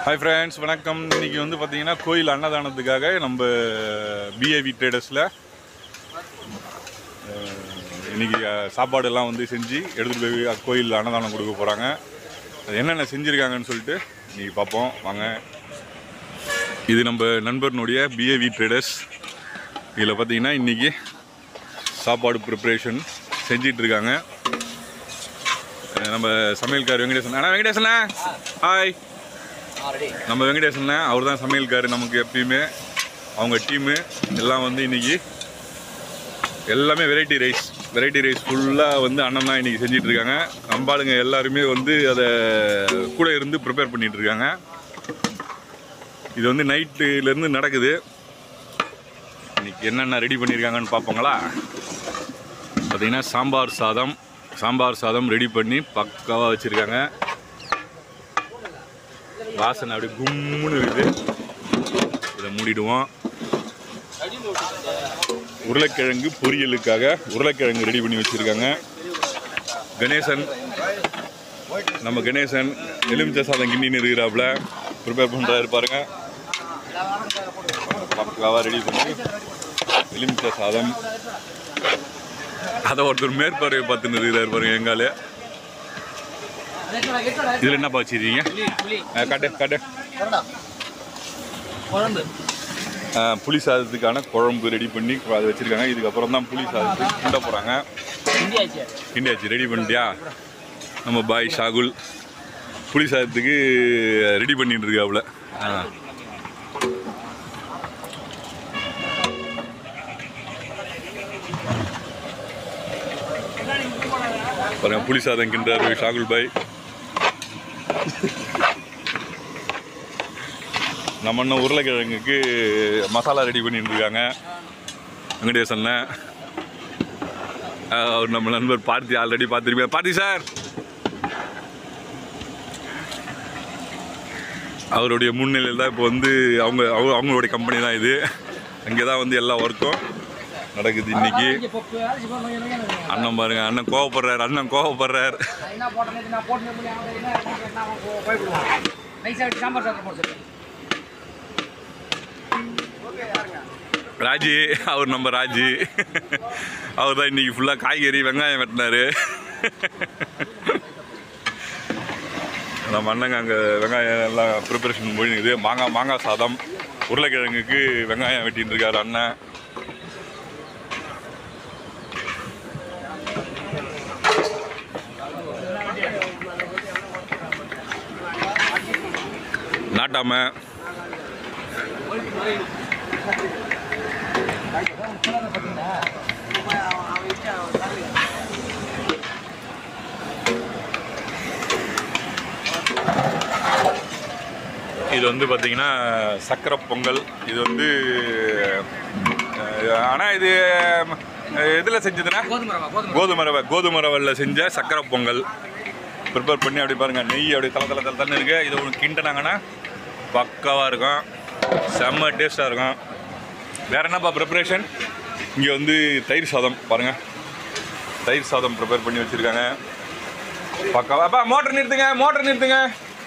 Hi friends, வணக்கம். இன்றைக்கி வந்து பார்த்திங்கன்னா கோயில் அன்னதானத்துக்காக நம்ம பிஏவி ட்ரேடர்ஸில் இன்றைக்கி சாப்பாடெல்லாம் வந்து செஞ்சு எடுத்துகிட்டு போய் கோயில் அன்னதானம் கொடுக்க போகிறாங்க. அது என்னென்ன செஞ்சுருக்காங்கன்னு சொல்லிட்டு இன்றைக்கி பார்ப்போம் வாங்க. இது நம்ம நண்பர்னுடைய பிஏவி ட்ரேடர்ஸ். இதில் பார்த்திங்கன்னா இன்றைக்கி சாப்பாடு ப்ரிப்ரேஷன் செஞ்சிட்ருக்காங்க. நம்ம சமையல்கார் வெங்கடேசன். வெங்கடேசண்ணா ஹாய். நம்ம வெங்கடேசன் அவர் தான் சமையல்கார். நமக்கு எப்பயுமே அவங்க டீமு எல்லாம் வந்து இன்றைக்கி எல்லாமே வெரைட்டி ரைஸ் ஃபுல்லாக வந்து அண்ணன் தான் இன்றைக்கி செஞ்சிட்ருக்காங்க. நம்பாளுங்க எல்லாருமே வந்து அதை கூட இருந்து ப்ரிப்பேர் பண்ணிகிட்ருக்காங்க. இது வந்து நைட்டுலேருந்து நடக்குது. இன்றைக்கி என்னென்ன ரெடி பண்ணியிருக்காங்கன்னு பார்ப்போங்களா. பார்த்திங்கன்னா சாம்பார் சாதம் ரெடி பண்ணி பக்காவாக வச்சுருக்காங்க. வாசனை அப்படி கும்முன்னு இருக்குது. இதை மூடிடுவோம். உருளைக்கிழங்கு பொரியலுக்காக உருளைக்கிழங்கு ரெடி பண்ணி வச்சுருக்காங்க. நம்ம கணேசன் எலுமிச்சை சாதம் கிண்டின்னு இருக்கிறாப்புல ப்ரிப்பேர் பண்ணுறாரு பாருங்க. பக்காவாக ரெடி பண்ணி எலுமிச்சை சாதம். அதை ஒருத்தர் மேற்பார்வை பார்த்துன்னு இருக்கிறாரு பாருங்க. எங்காலே இதில் என்னப்பா வச்சுருக்கீங்க? காட்டு புளி சாதத்துக்கான குழம்பு ரெடி பண்ணி அதை வச்சுருக்காங்க. இதுக்கப்புறம் தான் புளி சாதத்துக்கு கிண்ட போகிறாங்க. கிண்டியாச்சு, ரெடி பண்ணிட்டியா? நம்ம பாய் ஷாகுல் புளி சாதத்துக்கு ரெடி பண்ணிட்டு இருக்காப்புல. பாருங்க, புளி சாதம் கிண்டாரு ஷாகுல் பாய். நம்ம இன்னும் உருளைக்கிழங்குக்கு மசாலா ரெடி பண்ணிட்டு இருக்காங்க வெங்கடேசன்ல. அவர் நம்ம நண்பர் பார்த்தி ஆல்ரெடி பார்த்துருப்பேன். பார்த்தி சார் அவருடைய முன்னிலையில் தான் இப்போ வந்து அவங்களுடைய கம்பெனி தான் இது. அங்கே தான் வந்து எல்லா ஒர்க்கும் நடக்குது இன்னைக்கு. அண்ணன் பாருங்க, அண்ணன் கோவப்படுறார். ராஜி, அவர் நம்ம ராஜி. அவர் தான் இன்னைக்கு ஃபுல்லாக காய்கறி வெங்காயம் வெட்டினாரு. நம்ம அண்ணங்க அங்கே வெங்காயம் எல்லாம் ப்ரிப்பரேஷன் போயிடுது. மாங்காய் சாதம் உருளைக்கிழங்குக்கு வெங்காயம் வெட்டின்னு இருக்காரு அண்ணன். நாட்டாம இது வந்து பார்த்தீங்கன்னா சக்கரை பொங்கல். இது வந்து ஆனால் இது எதில் செஞ்சதுன்னா கோதுமை ரவையில் செஞ்ச சக்கரை பொங்கல் ப்ரிப்பேர் பண்ணி அப்படி பாருங்கள். நெய் அப்படி தலை இருக்குது. இது ஒன்று கிண்டினாங்கன்னா பக்காவாக இருக்கும், செம்ம டேஸ்ட்டாக இருக்கும். வேறு என்னப்பா ப்ரிப்ரேஷன்? இங்கே வந்து தயிர் சாதம் பாருங்கள். தயிர் சாதம் ப்ரிப்பேர் பண்ணி வச்சுருக்காங்க பக்காவாப்பா. மோட்டர் நிறுத்துங்க.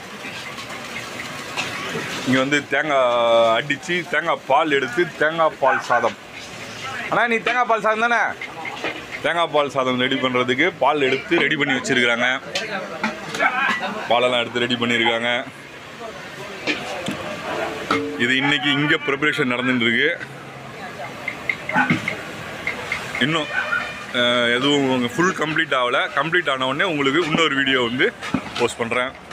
இங்கே வந்து தேங்காய் அடித்து தேங்காய் பால் எடுத்து தேங்காய் பால் சாதம். ஆனால் நீ தேங்காய் பால் சாதம் தானே? தேங்காய் பால் சாதம் ரெடி பண்ணுறதுக்கு பால் எடுத்து ரெடி பண்ணி வச்சுருக்குறாங்க. பாலெல்லாம் எடுத்து ரெடி பண்ணியிருக்காங்க. இது இன்னைக்கு இங்கே ப்ரிப்பரேஷன் நடந்துட்டுருக்கு. இன்னும் எதுவும் ஃபுல் கம்ப்ளீட் ஆகலை. கம்ப்ளீட் ஆன உடனே உங்களுக்கு இன்னொரு வீடியோ வந்து போஸ்ட் பண்ணுறேன்.